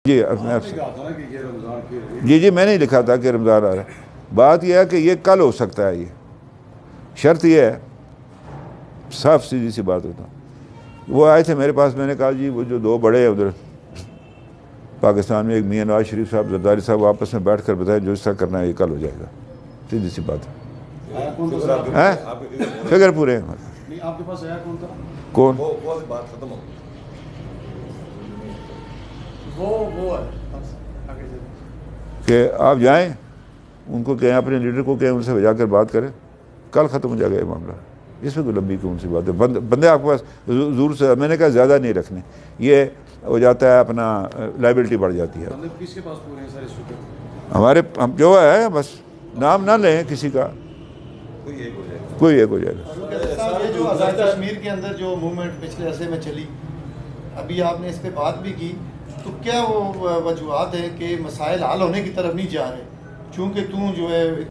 جی میں نہیں لکھا تھا کہ رمضان آ رہا ہے. بات یہ ہے کہ یہ کل ہو سکتا ہے. یہ شرط یہ ہے، صاف سیدھی سی بات ہوتا. وہ آئے تھے میرے پاس، میں نے کہا جی وہ جو دو بڑے ہیں ادھر پاکستان میں، ایک میاں نواز شریف صاحب، زرداری صاحب، آپس میں بیٹھ کر بتائیں جو اس طرح کرنا ہے یہ کل ہو جائے گا. سیدھی سی بات ہے. فگر پورے ہیں. آپ کے پاس آیا کون تھا؟ کون؟ بات ختم ہو وہ ہے کہ آپ جائیں ان کو کہیں، اپنے لیڈر کو کہیں ان سے جا کر بات کریں، کل ختم ہو جائے گا یہ معاملہ. اس میں کوئی لمبی کون سی بات ہے؟ بندے آپ کے پاس زور سے، میں نے کہا زیادہ نہیں رکھنے، یہ ہو جاتا ہے اپنا لائبلٹی بڑھ جاتی ہے. کس کے پاس پورے ہیں سر اس وقت؟ ہمارے ہم جو ہے بس نام نہ لیں کسی کا، کوئی ایک ہو جائے گا. یہ جو آزاد کشمیر کے اندر جو موومنٹ پچھلے عرصے میں چلی، ابھی آپ نے اس پہ بات بھی کی، تو کیا وہ وجوہات ہیں کہ مسائل حل ہونے کی طرف نہیں جا رہے؟ چونکہ جو ہے